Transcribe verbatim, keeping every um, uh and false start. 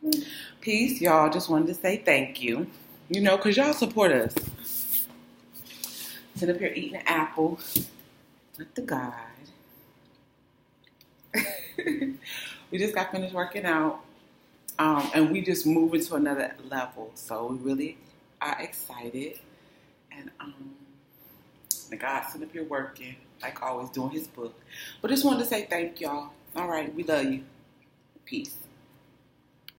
Peace, y'all. Just wanted to say thank you. You know, because y'all support us. Sitting up here eating an apple with the God. We just got finished working out. Um, and we just moving to another level. So we really are excited. And um, the God's sitting up here working, like always, doing his book. But just wanted to say thank y'all. All right, we love you. Peace.